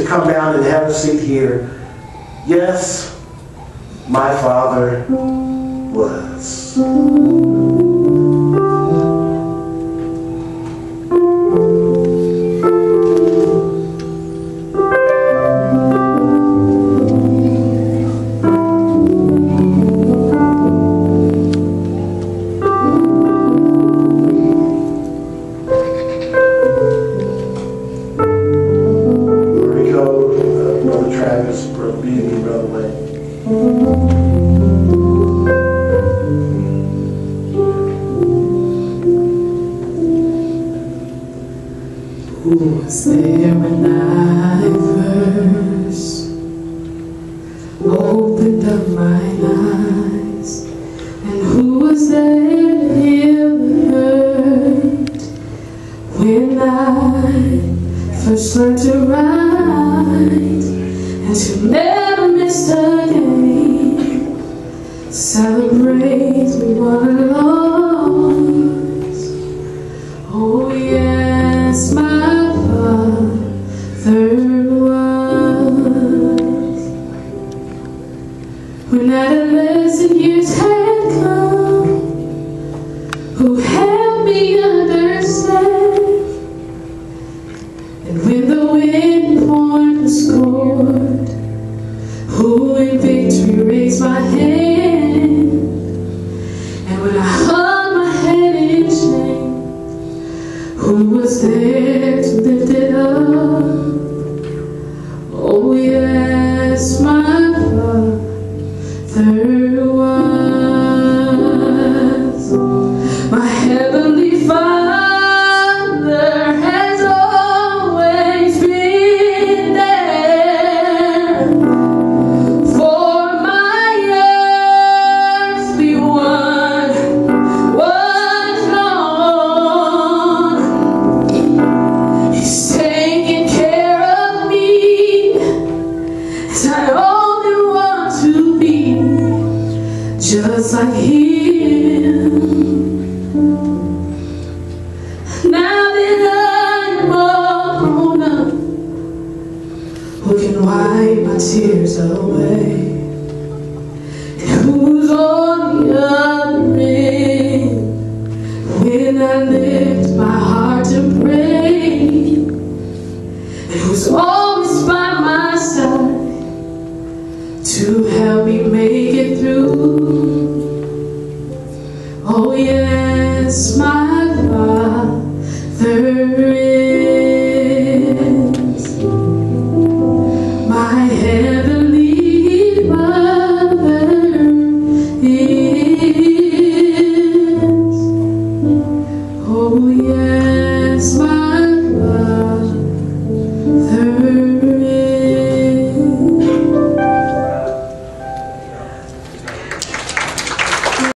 to come down and have a seat here. Yes, my father was. Who was there when I first opened up my eyes? And who was there to heal the hurt when I first learned to write and to never miss a game? Celebrate we won and lost. Oh yes, my father was. When adolescent years had come, who helped me understand, and when the wind poured and scored, who in victory raised my hand, and when I hung my head in shame, who was there to lift it up? Oh yes, my father was. My heavenly Father has always been there for my earthly one was gone. He's taking care of me as I only want to be just like him. Now that I'm all grown up, who can wipe my tears away, and who's on the other end when I lift my heart to pray, and who's always by my side to help me make it through. Oh yes, my father is. My heavenly Father is. Oh yes, my